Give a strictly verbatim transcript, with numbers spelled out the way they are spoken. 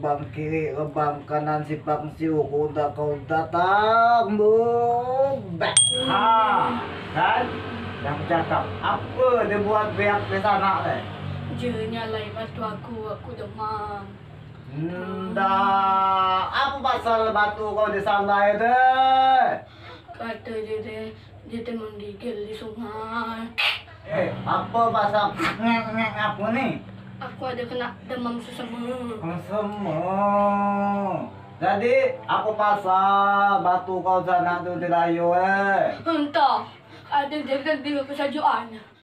rebang kiri, rebang kanan, simpang siu, kuda kau datang, bubek. Ha, kan? Yang cakap, apa dia buat pihak di sana teh? Je nyalai batu aku, aku demam. Ndak, apa pasal batu kau di sana itu? Kata dia teh, dia teh mendigil di sungai. Eh, apa pasal ngek-ngek apa nih? Aku ada kena demam sesama. Semua. Jadi aku pasal batu kau sana tu dirayu eh. Entah, ada jaga di kesajuan.